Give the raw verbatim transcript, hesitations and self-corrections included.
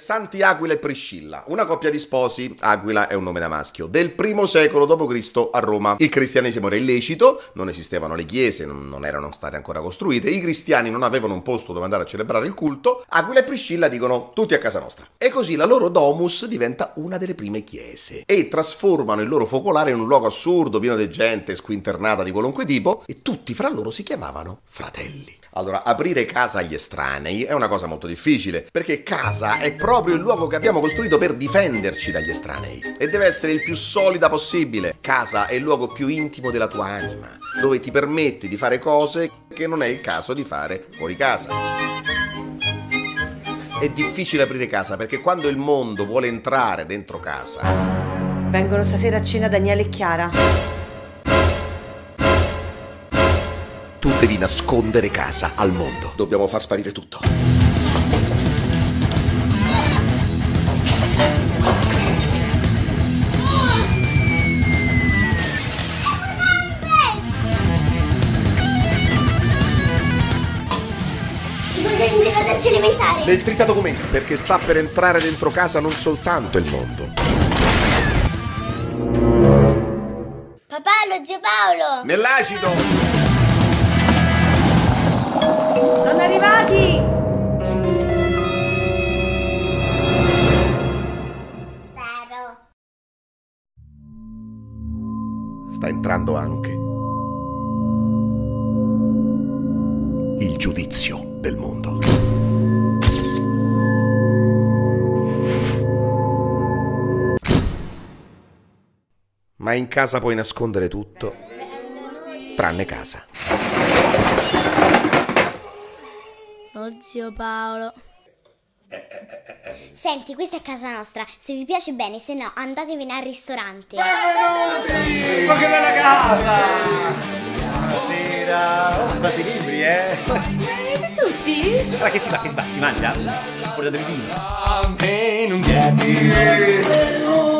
Santi Aquila e Priscilla, una coppia di sposi, Aquila è un nome da maschio, del primo secolo dopo Cristo a Roma. Il cristianesimo era illecito, non esistevano le chiese, non erano state ancora costruite, i cristiani non avevano un posto dove andare a celebrare il culto. Aquila e Priscilla dicono tutti a casa nostra. E così la loro domus diventa una delle prime chiese e trasformano il loro focolare in un luogo assurdo, pieno di gente squinternata di qualunque tipo, e tutti fra loro si chiamavano fratelli. Allora, aprire casa agli estranei è una cosa molto difficile, perché casa è proprio il luogo che abbiamo costruito per difenderci dagli estranei e deve essere il più solida possibile. Casa è il luogo più intimo della tua anima, dove ti permetti di fare cose che non è il caso di fare fuori casa. È difficile aprire casa perché quando il mondo vuole entrare dentro casa... Vengono stasera a cena Daniele e Chiara. Tu devi nascondere casa al mondo. Dobbiamo far sparire tutto. Del tritadocumenti, perché sta per entrare dentro casa non soltanto il mondo. Papà, lo zio Paolo! Nell'acido! Sono arrivati! Spero. Sta entrando anche il giudizio del mondo. Ma in casa puoi nascondere tutto, tranne casa. Lo zio Paolo. Senti, questa è casa nostra. Se vi piace bene, se no andatevene al ristorante. Benvenuti! Ma che bella casa! Buonasera! Oh, quanti libri, eh? Tutti? Ma che si fa? Che si fa? Si mangia? Portate il vino?